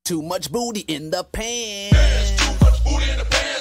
Too much booty in the pants. There's too much booty in the pants.